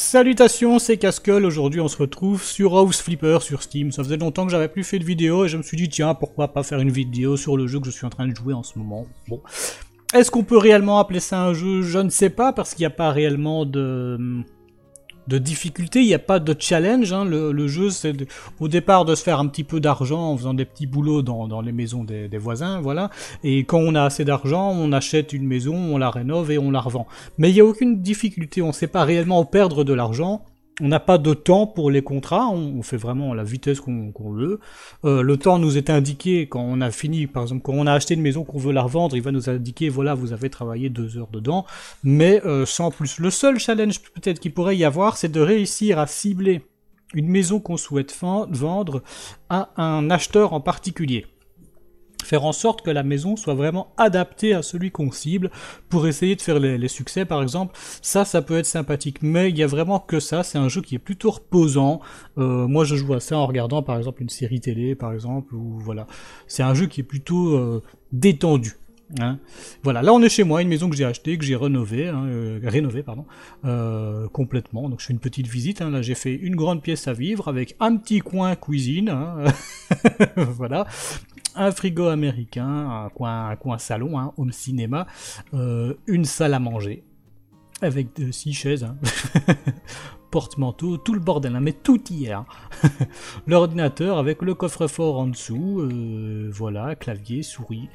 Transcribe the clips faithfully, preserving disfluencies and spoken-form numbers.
Salutations, c'est Cascol. Aujourd'hui on se retrouve sur House Flipper sur Steam. Ça faisait longtemps que j'avais plus fait de vidéo et je me suis dit tiens, pourquoi pas faire une vidéo sur le jeu que je suis en train de jouer en ce moment. Bon, est-ce qu'on peut réellement appeler ça un jeu? Je ne sais pas, parce qu'il n'y a pas réellement de, de difficulté, il n'y a pas de challenge, hein. Le, le jeu c'est de, au départ de se faire un petit peu d'argent en faisant des petits boulots dans, dans les maisons des, des voisins, voilà. Et quand on a assez d'argent, on achète une maison, on la rénove et on la revend. Mais il n'y a aucune difficulté, on ne sait pas réellement perdre de l'argent. On n'a pas de temps pour les contrats, on fait vraiment à la vitesse qu'on qu'on veut. Euh, le temps nous est indiqué quand on a fini, par exemple, quand on a acheté une maison qu'on veut la revendre, il va nous indiquer, voilà, vous avez travaillé deux heures dedans, mais euh, sans plus. Le seul challenge peut-être qu'il pourrait y avoir, c'est de réussir à cibler une maison qu'on souhaite vendre à un acheteur en particulier. Faire en sorte que la maison soit vraiment adaptée à celui qu'on cible pour essayer de faire les, les succès par exemple. Ça, ça peut être sympathique, mais il y a vraiment que ça. C'est un jeu qui est plutôt reposant. Euh, moi, je joue à ça en regardant par exemple une série télé par exemple, ou voilà. C'est un jeu qui est plutôt euh, détendu. Hein. Voilà, là on est chez moi, une maison que j'ai achetée, que j'ai rénovée, hein, euh, rénovée pardon, euh, complètement. Donc je fais une petite visite. Hein. Là j'ai fait une grande pièce à vivre avec un petit coin cuisine. Hein. Voilà. Un frigo américain, un coin, un coin salon, hein, home cinéma, euh, une salle à manger, avec de, six chaises, hein. Porte-manteau, tout le bordel, hein, mais tout y est. Hein. L'ordinateur avec le coffre-fort en dessous, euh, voilà, clavier, souris,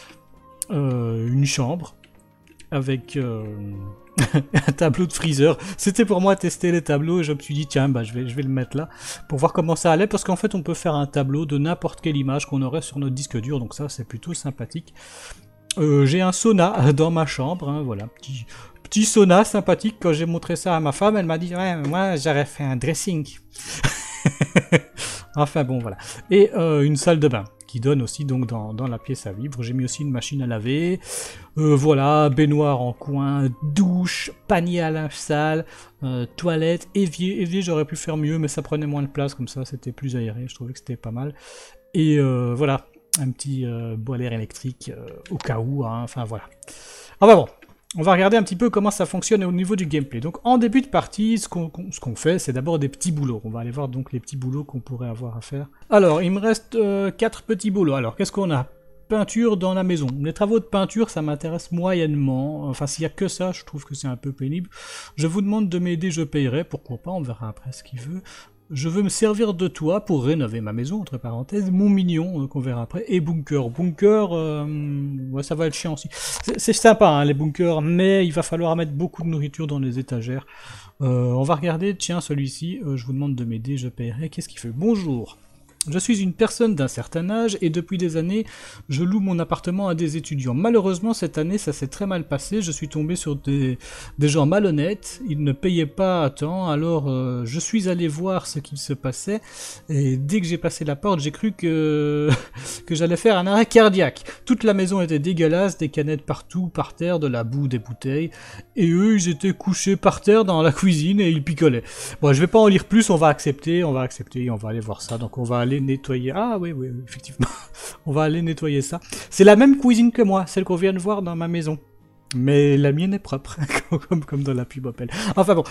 euh, une chambre, avec euh, un tableau de freezer. C'était pour moi tester les tableaux et je me suis dit tiens bah je vais, je vais le mettre là pour voir comment ça allait, parce qu'en fait on peut faire un tableau de n'importe quelle image qu'on aurait sur notre disque dur, donc ça c'est plutôt sympathique. Euh, j'ai un sauna dans ma chambre, hein, voilà, petit, petit sauna sympathique. Quand j'ai montré ça à ma femme, elle m'a dit ouais moi j'aurais fait un dressing. Enfin bon voilà. Et euh, une salle de bain qui donne aussi donc dans, dans la pièce à vivre. J'ai mis aussi une machine à laver, euh, voilà, baignoire en coin, douche, panier à linge sale, euh, toilette, évier. Évier j'aurais pu faire mieux, mais ça prenait moins de place, comme ça c'était plus aéré, je trouvais que c'était pas mal. Et euh, voilà, un petit euh, boiler électrique euh, au cas où, hein, enfin voilà. Ah bah bon. On va regarder un petit peu comment ça fonctionne au niveau du gameplay. Donc en début de partie, ce qu'on ce qu'on fait, c'est d'abord des petits boulots. On va aller voir donc les petits boulots qu'on pourrait avoir à faire. Alors, il me reste euh, quatre petits boulots. Alors, qu'est-ce qu'on a? Peinture dans la maison. Les travaux de peinture, ça m'intéresse moyennement. Enfin, s'il n'y a que ça, je trouve que c'est un peu pénible. Je vous demande de m'aider, je payerai. Pourquoi pas, on verra après ce qu'il veut. Je veux me servir de toi pour rénover ma maison, entre parenthèses, mon mignon, euh, qu'on verra après, et bunker. Bunker, euh, ouais, ça va être chiant aussi. C'est sympa, hein, les bunkers, mais il va falloir mettre beaucoup de nourriture dans les étagères. Euh, on va regarder, tiens, celui-ci, euh, je vous demande de m'aider, je paierai. Qu'est-ce qu'il fait? Bonjour. Je suis une personne d'un certain âge et depuis des années, je loue mon appartement à des étudiants. Malheureusement, cette année, ça s'est très mal passé. Je suis tombé sur des, des gens malhonnêtes. Ils ne payaient pas à temps. Alors, euh, je suis allé voir ce qu'il se passait. Et dès que j'ai passé la porte, j'ai cru que, que j'allais faire un arrêt cardiaque. Toute la maison était dégueulasse, des canettes partout, par terre, de la boue, des bouteilles. Et eux, ils étaient couchés par terre dans la cuisine et ils picolaient. Bon, je vais pas en lire plus. On va accepter, on va accepter et on va aller voir ça. Donc, on va aller nettoyer. Ah oui, oui, effectivement. On va aller nettoyer ça. C'est la même cuisine que moi, celle qu'on vient de voir dans ma maison. Mais la mienne est propre, comme, comme dans la pub Opel. Enfin bon.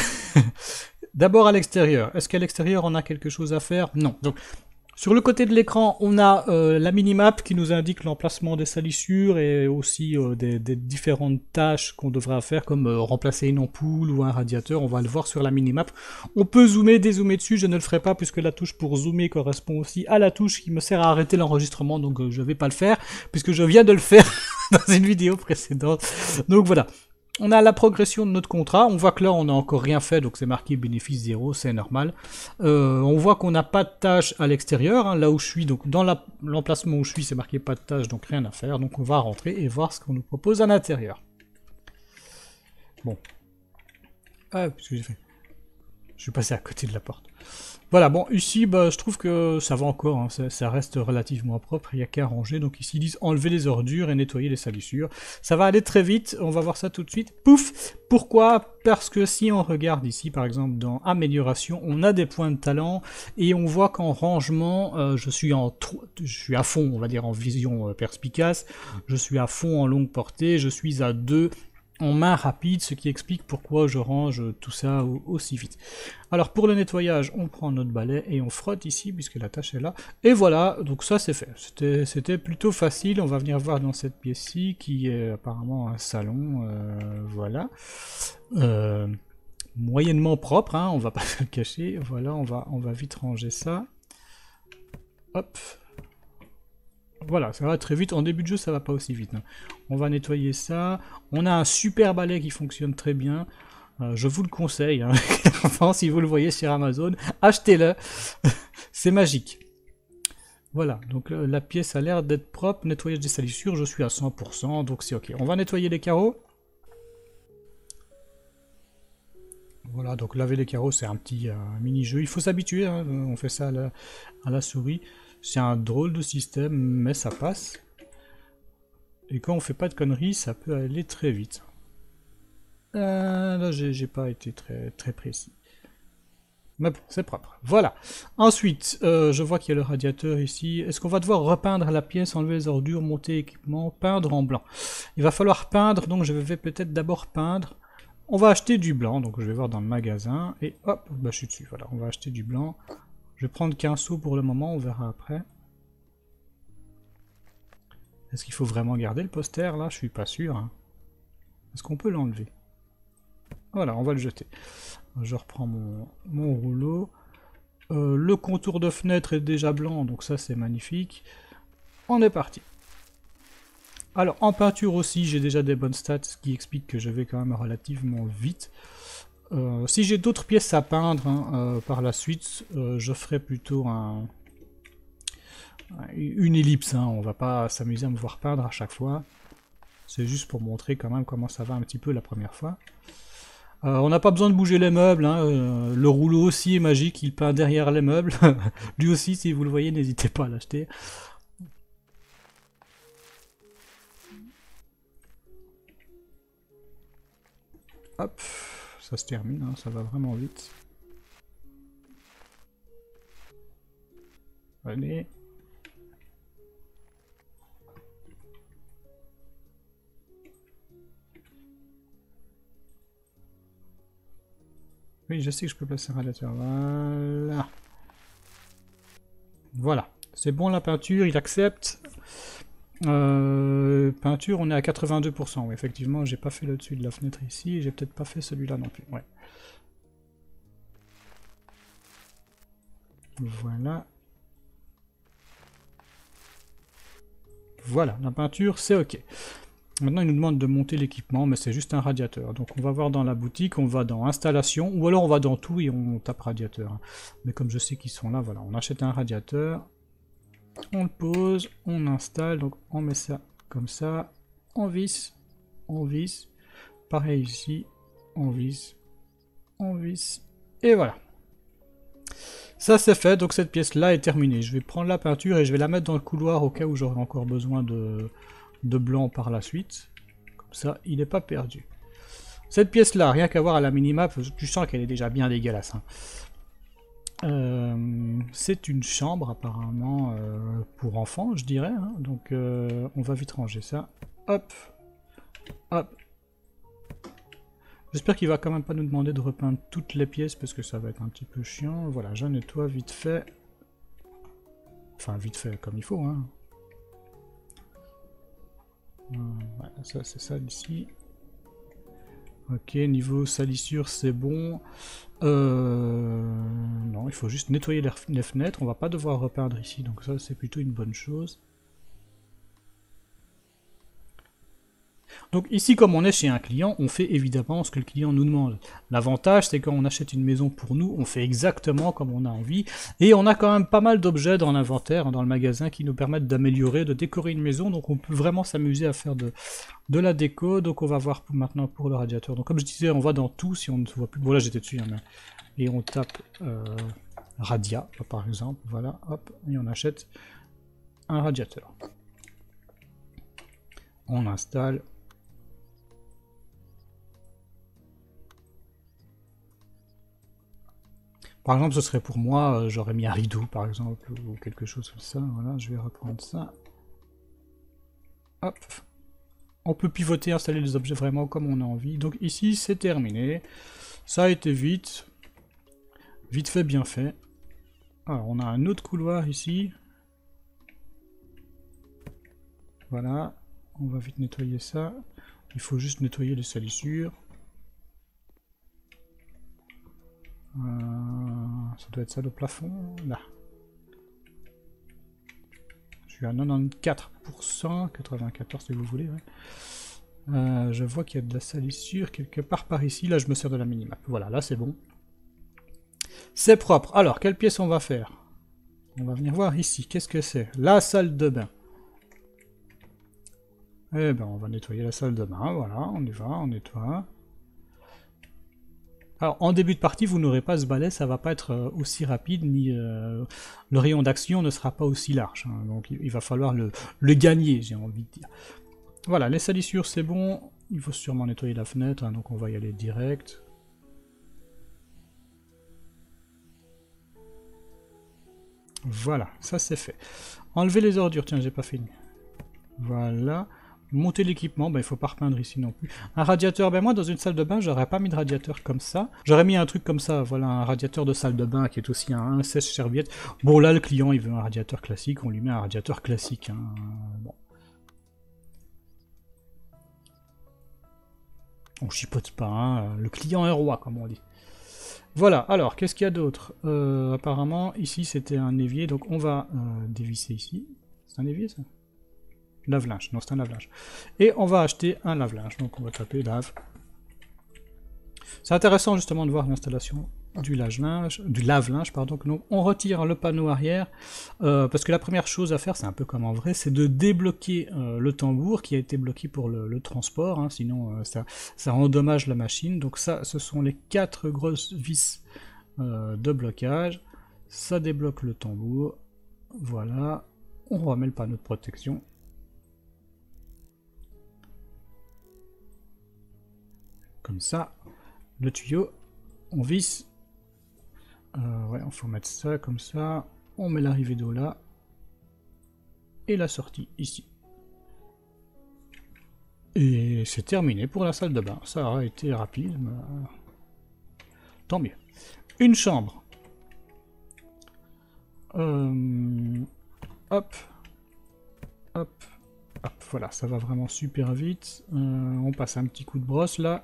D'abord à l'extérieur. Est-ce qu'à l'extérieur on a quelque chose à faire? Non. Donc, sur le côté de l'écran, on a euh, la minimap qui nous indique l'emplacement des salissures et aussi euh, des, des différentes tâches qu'on devra faire, comme euh, remplacer une ampoule ou un radiateur. On va le voir sur la minimap. On peut zoomer, dézoomer dessus. Je ne le ferai pas puisque la touche pour zoomer correspond aussi à la touche qui me sert à arrêter l'enregistrement. Donc euh, je vais pas le faire puisque je viens de le faire dans une vidéo précédente. Donc voilà. On a la progression de notre contrat, on voit que là on n'a encore rien fait, donc c'est marqué bénéfice zéro, c'est normal. Euh, on voit qu'on n'a pas de tâche à l'extérieur, hein, là où je suis, donc dans l'emplacement où je suis c'est marqué pas de tâche, donc rien à faire, donc on va rentrer et voir ce qu'on nous propose à l'intérieur. Bon. Ah, qu'est-ce que j'ai fait? Je suis passé à côté de la porte. Voilà, bon, ici, bah, je trouve que ça va encore, hein, ça, ça reste relativement propre, il n'y a qu'à ranger. Donc ici, ils disent enlever les ordures et nettoyer les salissures. Ça va aller très vite, on va voir ça tout de suite. Pouf! Pourquoi? Parce que si on regarde ici, par exemple, dans amélioration, on a des points de talent, et on voit qu'en rangement, euh, je suis en je suis à fond, on va dire, en vision euh, perspicace, je suis à fond en longue portée, je suis à deux en main rapide, ce qui explique pourquoi je range tout ça aussi vite. Alors pour le nettoyage, on prend notre balai et on frotte ici, puisque la tâche est là. Et voilà, donc ça c'est fait. C'était plutôt facile, on va venir voir dans cette pièce-ci, qui est apparemment un salon, euh, voilà. Euh, moyennement propre, hein, on va pas se le cacher. Voilà, on va, on va vite ranger ça. Hop. Voilà, ça va très vite. En début de jeu, ça va pas aussi vite. Hein. On va nettoyer ça. On a un super balai qui fonctionne très bien. Euh, je vous le conseille. Hein. Enfin, si vous le voyez sur Amazon, achetez-le. C'est magique. Voilà, donc euh, la pièce a l'air d'être propre. Nettoyage des salissures, je suis à cent pour cent, donc c'est ok. On va nettoyer les carreaux. Voilà, donc laver les carreaux, c'est un petit euh, mini-jeu. Il faut s'habituer, hein. On fait ça à la, à la souris. C'est un drôle de système, mais ça passe. Et quand on fait pas de conneries, ça peut aller très vite. Euh, là, j'ai pas été très, très précis. Mais bon, c'est propre. Voilà. Ensuite, euh, je vois qu'il y a le radiateur ici. Est-ce qu'on va devoir repeindre la pièce, enlever les ordures, monter l'équipement, peindre en blanc? Il va falloir peindre, donc je vais peut-être d'abord peindre. On va acheter du blanc, donc je vais voir dans le magasin. Et hop, bah, je suis dessus. Voilà, on va acheter du blanc. Je vais prendre quinze sous pour le moment, on verra après. Est-ce qu'il faut vraiment garder le poster là? Je suis pas sûr. Hein. Est-ce qu'on peut l'enlever? Voilà, on va le jeter. Je reprends mon, mon rouleau. Euh, le contour de fenêtre est déjà blanc, donc ça c'est magnifique. On est parti. Alors en peinture aussi, j'ai déjà des bonnes stats, ce qui explique que je vais quand même relativement vite. Euh, si j'ai d'autres pièces à peindre hein, euh, par la suite, euh, je ferai plutôt un, une ellipse. Hein. On va pas s'amuser à me voir peindre à chaque fois. C'est juste pour montrer quand même comment ça va un petit peu la première fois. Euh, on n'a pas besoin de bouger les meubles. Hein. Euh, le rouleau aussi est magique, il peint derrière les meubles. Lui aussi, si vous le voyez, n'hésitez pas à l'acheter. Hop, ça se termine, hein, ça va vraiment vite. Allez. Oui, je sais que je peux placer un radiateur. Voilà. Voilà. C'est bon la peinture, il accepte. Euh, peinture, on est à quatre-vingt-deux pour cent. Oui, effectivement, j'ai pas fait le dessus de la fenêtre ici. J'ai peut-être pas fait celui-là non plus. Ouais. Voilà. Voilà, la peinture, c'est ok. Maintenant, il nous demande de monter l'équipement, mais c'est juste un radiateur. Donc on va voir dans la boutique, on va dans installation, ou alors on va dans tout et on tape radiateur. Mais comme je sais qu'ils sont là, voilà, on achète un radiateur, on le pose, on installe, donc on met ça comme ça, on visse, on visse, pareil ici, on visse, on visse, et voilà. Ça c'est fait, donc cette pièce-là est terminée. Je vais prendre la peinture et je vais la mettre dans le couloir au cas où j'aurai encore besoin de, de blanc par la suite. Comme ça, il n'est pas perdu. Cette pièce-là, rien qu'à voir à la minimap, tu sens qu'elle est déjà bien dégueulasse. Hein. Euh, c'est une chambre apparemment euh, pour enfants, je dirais. Hein. Donc euh, on va vite ranger ça. Hop, hop. J'espère qu'il va quand même pas nous demander de repeindre toutes les pièces parce que ça va être un petit peu chiant. Voilà, je nettoie vite fait. Enfin, vite fait, comme il faut. Hein. Voilà, ça c'est ça ici. Ok, niveau salissure, c'est bon. Euh... Non, il faut juste nettoyer les, les fenêtres. On va pas devoir repeindre ici, donc ça c'est plutôt une bonne chose. Donc ici, comme on est chez un client, on fait évidemment ce que le client nous demande. L'avantage, c'est quand on achète une maison pour nous, on fait exactement comme on a envie. Et on a quand même pas mal d'objets dans l'inventaire, dans le magasin, qui nous permettent d'améliorer, de décorer une maison. Donc on peut vraiment s'amuser à faire de, de la déco. Donc on va voir pour, maintenant pour le radiateur. Donc comme je disais, on va dans tout, si on ne se voit plus. Bon là j'étais dessus, hein, mais... et on tape euh, Radia, par exemple. Voilà, hop, et on achète un radiateur. On installe. Par exemple, ce serait pour moi, euh, j'aurais mis un rideau, par exemple, ou quelque chose comme ça. Voilà, je vais reprendre ça. Hop. On peut pivoter, installer les objets vraiment comme on a envie. Donc ici, c'est terminé. Ça a été vite. Vite fait, bien fait. Alors, on a un autre couloir ici. Voilà. On va vite nettoyer ça. Il faut juste nettoyer les salissures. Euh, ça doit être ça le plafond. Là. Je suis à quatre-vingt-quatorze pour cent. quatre-vingt-quatorze si vous voulez. Ouais. Euh, je vois qu'il y a de la salissure quelque part par ici. Là, je me sers de la minimap. Voilà, là, c'est bon. C'est propre. Alors, quelle pièce on va faire? On va venir voir ici. Qu'est-ce que c'est? La salle de bain. Eh ben, on va nettoyer la salle de bain. Voilà, on y va, on nettoie. Alors, en début de partie, vous n'aurez pas ce balai. Ça va pas être aussi rapide, ni euh, le rayon d'action ne sera pas aussi large. Hein, donc, il va falloir le, le gagner, j'ai envie de dire. Voilà, les salissures, c'est bon. Il faut sûrement nettoyer la fenêtre, hein, donc on va y aller direct. Voilà, ça c'est fait. Enlever les ordures, tiens, j'ai pas fini. Voilà. Monter l'équipement, ben il faut pas repeindre ici non plus. Un radiateur, ben moi dans une salle de bain, j'aurais pas mis de radiateur comme ça. J'aurais mis un truc comme ça, voilà, un radiateur de salle de bain qui est aussi un, un sèche-serviette. Bon là, le client, il veut un radiateur classique, on lui met un radiateur classique. Hein. Bon. On chipote pas, hein. Le client est roi, comme on dit. Voilà, alors, qu'est-ce qu'il y a d'autre? euh, Apparemment, ici, c'était un évier, donc on va euh, dévisser ici. C'est un évier, ça? Lave-linge, non, c'est un lave-linge. Et on va acheter un lave-linge, donc on va taper lave. C'est intéressant, justement, de voir l'installation du lave-linge, du lave-linge, pardon. Donc, on retire le panneau arrière, euh, parce que la première chose à faire, c'est un peu comme en vrai, c'est de débloquer euh, le tambour qui a été bloqué pour le, le transport, hein, sinon euh, ça, ça endommage la machine. Donc ça, ce sont les quatre grosses vis euh, de blocage. Ça débloque le tambour. Voilà. On remet le panneau de protection. Comme ça, le tuyau, on visse. Euh, ouais, il faut mettre ça comme ça. On met l'arrivée d'eau là. Et la sortie ici. Et c'est terminé pour la salle de bain. Ça aura été rapide, mais tant mieux. Une chambre. Euh... Hop. Hop. Hop. Voilà, ça va vraiment super vite. Euh, on passe un petit coup de brosse là.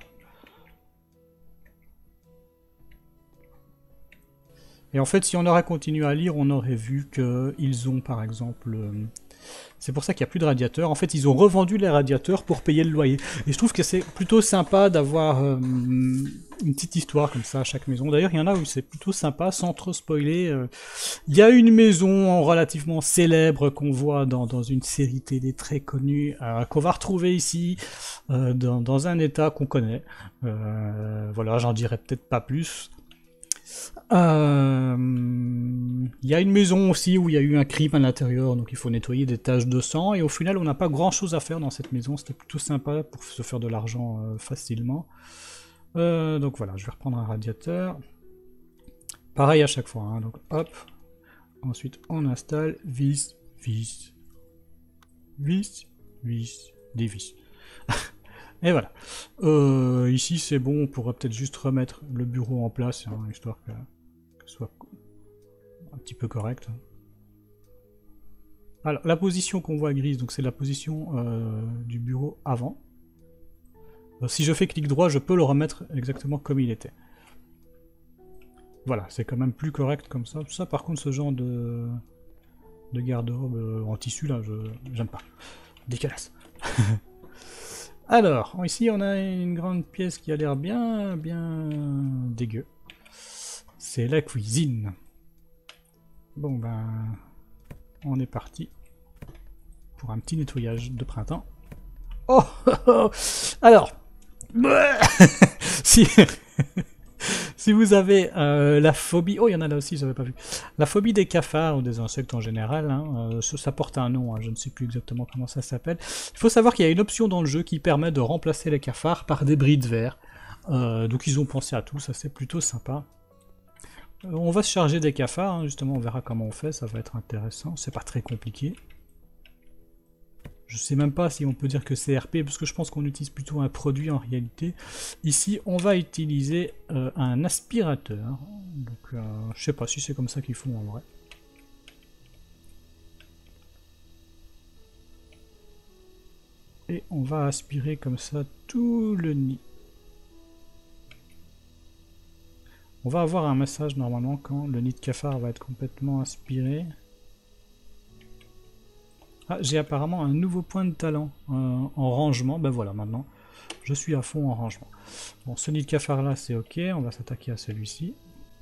Et en fait, si on aurait continué à lire, on aurait vu qu'ils ont, par exemple... Euh, c'est pour ça qu'il n'y a plus de radiateurs. En fait, ils ont revendu les radiateurs pour payer le loyer. Et je trouve que c'est plutôt sympa d'avoir euh, une petite histoire comme ça à chaque maison. D'ailleurs, il y en a où c'est plutôt sympa, sans trop spoiler. Euh, il y a une maison relativement célèbre qu'on voit dans, dans une série télé très connue, euh, qu'on va retrouver ici, euh, dans, dans un état qu'on connaît. Euh, voilà, j'en dirai peut-être pas plus. Il euh, y a une maison aussi où il y a eu un crime à l'intérieur, donc il faut nettoyer des taches de sang, et au final on n'a pas grand chose à faire dans cette maison, c'était plutôt sympa pour se faire de l'argent euh, facilement. Euh, donc voilà, je vais reprendre un radiateur. Pareil à chaque fois, hein, donc hop, ensuite on installe, vis, vis, vis, vis, des vis. Et voilà. Euh, ici, c'est bon, on pourrait peut-être juste remettre le bureau en place, hein, histoire que, que ce soit un petit peu correct. Alors, la position qu'on voit grise, donc c'est la position euh, du bureau avant. Euh, si je fais clic droit, je peux le remettre exactement comme il était. Voilà, c'est quand même plus correct comme ça. Ça, par contre, ce genre de, de garde-robe en tissu, là, je j'aime pas. Dégueulasse. Alors, ici on a une grande pièce qui a l'air bien, bien dégueu. C'est la cuisine. Bon ben, on est parti pour un petit nettoyage de printemps. Oh, oh, oh. Alors, si, si vous avez euh, la phobie, oh il y en a là aussi, j'avais pas vu. La phobie des cafards ou des insectes en général, hein, euh, ça porte un nom, hein, je ne sais plus exactement comment ça s'appelle. Il faut savoir qu'il y a une option dans le jeu qui permet de remplacer les cafards par des bris de verre. Euh, donc ils ont pensé à tout, ça c'est plutôt sympa. Euh, on va se charger des cafards, hein, justement on verra comment on fait, ça va être intéressant, c'est pas très compliqué. Je sais même pas si on peut dire que c'est R P, parce que je pense qu'on utilise plutôt un produit en réalité. Ici, on va utiliser euh, un aspirateur. Donc, euh, je sais pas si c'est comme ça qu'ils font en vrai. Et on va aspirer comme ça tout le nid. On va avoir un message normalement quand le nid de cafard va être complètement aspiré. Ah, j'ai apparemment un nouveau point de talent euh, en rangement. Ben voilà, maintenant, je suis à fond en rangement. Bon, ce nid de cafard là, c'est ok. On va s'attaquer à celui-ci.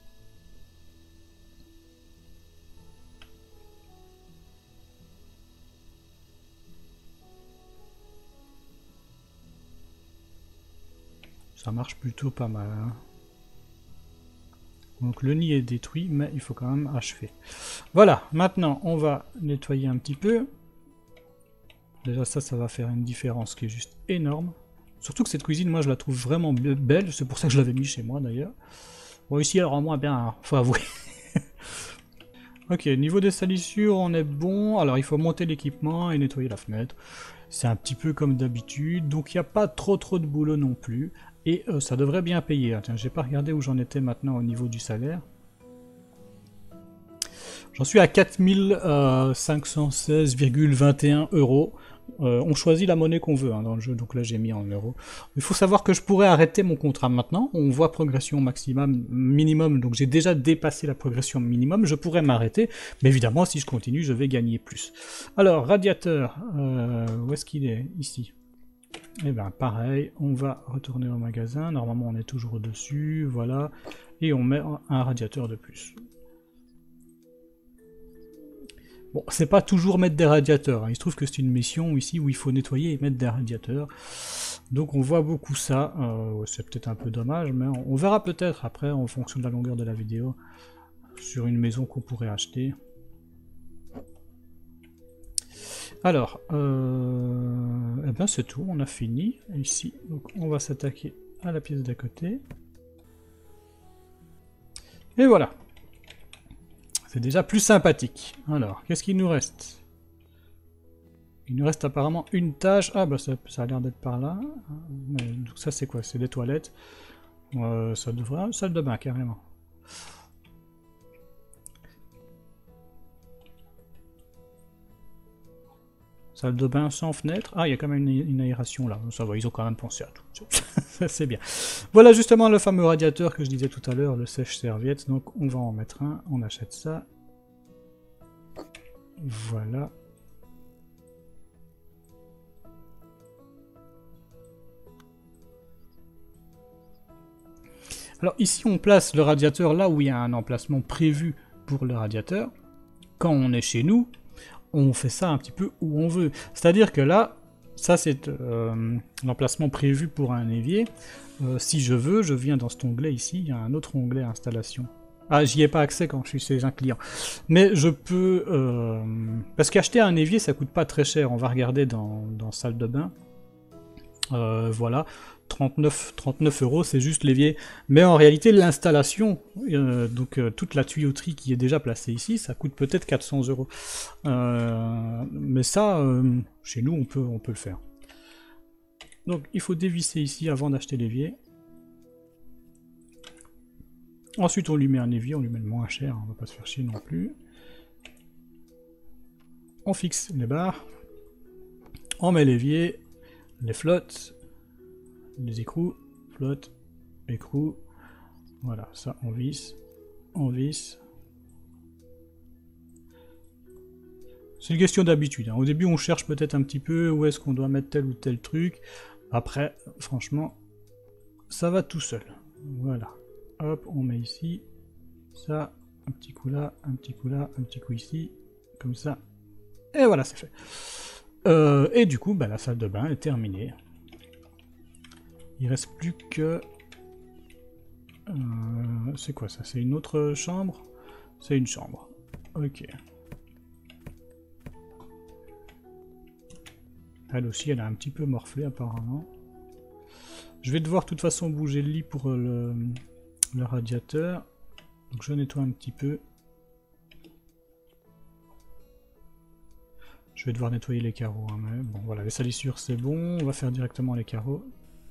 Ça marche plutôt pas mal. Hein. Donc le nid est détruit, mais il faut quand même achever. Voilà, maintenant on va nettoyer un petit peu. Déjà ça, ça va faire une différence qui est juste énorme. Surtout que cette cuisine, moi je la trouve vraiment belle, c'est pour ça que je l'avais mis chez moi d'ailleurs. Bon ici alors moins bien, hein, faut avouer. Ok, niveau des salissures, on est bon. Alors il faut monter l'équipement et nettoyer la fenêtre. C'est un petit peu comme d'habitude, donc il n'y a pas trop trop de boulot non plus. Et euh, ça devrait bien payer. Attends, j'ai pas regardé où j'en étais maintenant au niveau du salaire. J'en suis à quatre mille cinq cent seize virgule vingt et un euros. Euh, on choisit la monnaie qu'on veut hein, dans le jeu, donc là j'ai mis en euros. Il faut savoir que je pourrais arrêter mon contrat maintenant. On voit progression maximum, minimum, donc j'ai déjà dépassé la progression minimum. Je pourrais m'arrêter, mais évidemment si je continue, je vais gagner plus. Alors, radiateur, euh, où est-ce qu'il est? Ici. Et bien pareil, on va retourner au magasin. Normalement on est toujours dessus, voilà. Et on met un radiateur de plus. Bon, c'est pas toujours mettre des radiateurs, hein. Il se trouve que c'est une mission ici où il faut nettoyer et mettre des radiateurs. Donc on voit beaucoup ça, euh, c'est peut-être un peu dommage, mais on, on verra peut-être après en fonction de la longueur de la vidéo sur une maison qu'on pourrait acheter. Alors, euh, eh ben c'est tout, on a fini ici. Donc on va s'attaquer à la pièce d'à côté. Et voilà. C'est déjà plus sympathique. Alors, qu'est-ce qu'il nous reste? Il nous reste apparemment une tâche. Ah bah ça, ça a l'air d'être par là. Donc ça c'est quoi? C'est des toilettes. Euh, ça devrait... Une salle de bain carrément. Salle de bain sans fenêtre. Ah, il y a quand même une, une aération là. Ça va, ils ont quand même pensé à tout. C'est bien. Voilà justement le fameux radiateur que je disais tout à l'heure, le sèche-serviette. Donc on va en mettre un. On achète ça. Voilà. Alors ici on place le radiateur là où il y a un emplacement prévu pour le radiateur. Quand on est chez nous, on fait ça un petit peu où on veut. C'est-à-dire que là, ça c'est euh, l'emplacement prévu pour un évier. Euh, si je veux, je viens dans cet onglet ici, il y a un autre onglet installation. Ah, j'y ai pas accès quand je suis chez un client. Mais je peux... Euh, parce qu'acheter un évier, ça coûte pas très cher. On va regarder dans, dans salle de bain. Euh, voilà. trente-neuf euros, c'est juste l'évier. Mais en réalité, l'installation, euh, donc euh, toute la tuyauterie qui est déjà placée ici, ça coûte peut-être quatre cents euros. Euh, mais ça, euh, chez nous, on peut, on peut le faire. Donc, il faut dévisser ici avant d'acheter l'évier. Ensuite, on lui met un évier, on lui met le moins cher, on va pas se faire chier non plus. On fixe les barres. On met l'évier, les flottes, les écrous, flotte, écrou, voilà, ça on visse, on visse. C'est une question d'habitude, hein. Au début on cherche peut-être un petit peu où est-ce qu'on doit mettre tel ou tel truc, après franchement ça va tout seul, voilà, hop on met ici, ça, un petit coup là, un petit coup là, un petit coup ici, comme ça, et voilà c'est fait. Euh, et du coup bah, la salle de bain est terminée. Il reste plus que... Euh, c'est quoi ça? C'est une autre chambre? C'est une chambre. Ok. Elle aussi, elle a un petit peu morflé apparemment. Je vais devoir de toute façon bouger le lit pour le, le radiateur. Donc je nettoie un petit peu. Je vais devoir nettoyer les carreaux, hein, mais bon voilà, les salissures c'est bon, on va faire directement les carreaux.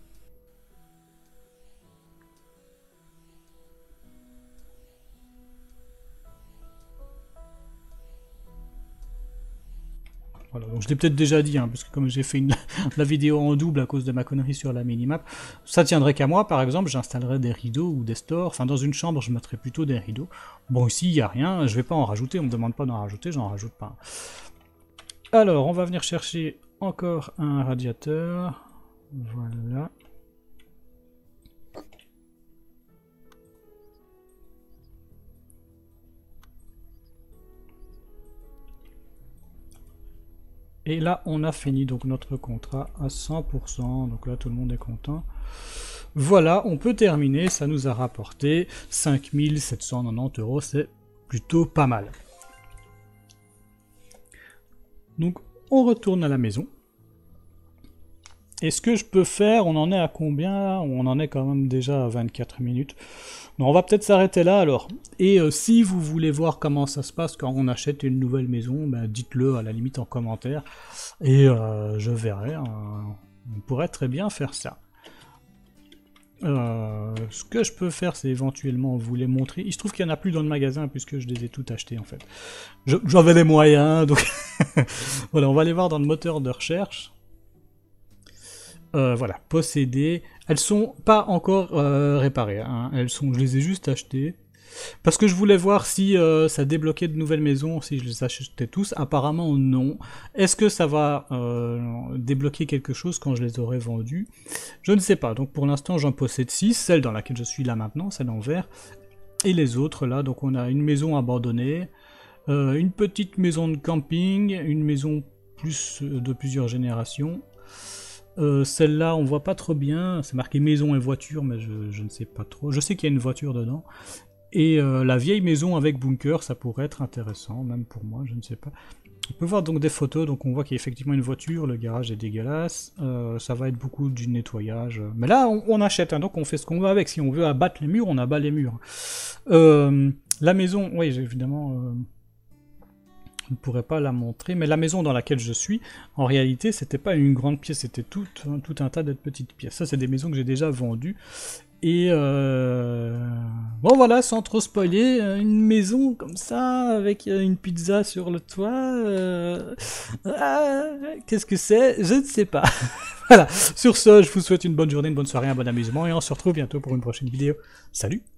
Voilà, donc je l'ai peut-être déjà dit, hein, parce que comme j'ai fait une, la vidéo en double à cause de ma connerie sur la minimap, ça tiendrait qu'à moi, par exemple, j'installerais des rideaux ou des stores, enfin dans une chambre je mettrais plutôt des rideaux. Bon ici il n'y a rien, je vais pas en rajouter, on me demande pas d'en rajouter, j'en rajoute pas. Alors on va venir chercher encore un radiateur, voilà. Et là, on a fini donc notre contrat à cent pour cent. Donc là, tout le monde est content. Voilà, on peut terminer. Ça nous a rapporté cinq mille sept cent quatre-vingt-dix euros. C'est plutôt pas mal. Donc, on retourne à la maison. Et ce que je peux faire, on en est à combien? On en est quand même déjà à vingt-quatre minutes. Donc on va peut-être s'arrêter là alors. Et euh, si vous voulez voir comment ça se passe quand on achète une nouvelle maison, ben, dites-le à la limite en commentaire. Et euh, je verrai. Euh, on pourrait très bien faire ça. Euh, ce que je peux faire, c'est éventuellement vous les montrer. Il se trouve qu'il n'y en a plus dans le magasin puisque je les ai toutes achetées en fait. J'avais les moyens, donc voilà, on va aller voir dans le moteur de recherche. Euh, voilà, possédées. Elles sont pas encore euh, réparées, hein. Elles sont, je les ai juste achetées. Parce que je voulais voir si euh, ça débloquait de nouvelles maisons, si je les achetais tous. Apparemment non. Est-ce que ça va euh, débloquer quelque chose quand je les aurai vendues? Je ne sais pas. Donc pour l'instant j'en possède six. Celle dans laquelle je suis là maintenant, celle en vert. Et les autres là, donc on a une maison abandonnée, euh, une petite maison de camping, une maison plus euh, de plusieurs générations. Euh, Celle-là, on voit pas trop bien. C'est marqué maison et voiture, mais je, je ne sais pas trop. Je sais qu'il y a une voiture dedans. Et euh, la vieille maison avec bunker, ça pourrait être intéressant, même pour moi, je ne sais pas. On peut voir donc des photos, donc on voit qu'il y a effectivement une voiture, le garage est dégueulasse. Euh, ça va être beaucoup du nettoyage. Mais là, on, on achète, hein, donc on fait ce qu'on veut avec. Si on veut abattre les murs, on abat les murs. Euh, la maison, oui, évidemment... Euh... Je ne pourrais pas la montrer, mais la maison dans laquelle je suis, en réalité, c'était pas une grande pièce, c'était tout, tout un tas de petites pièces. Ça, c'est des maisons que j'ai déjà vendues. Et euh... bon, voilà, sans trop spoiler, une maison comme ça, avec une pizza sur le toit. Euh... Ah, qu'est-ce que c'est? Je ne sais pas. Voilà, sur ce, je vous souhaite une bonne journée, une bonne soirée, un bon amusement, et on se retrouve bientôt pour une prochaine vidéo. Salut!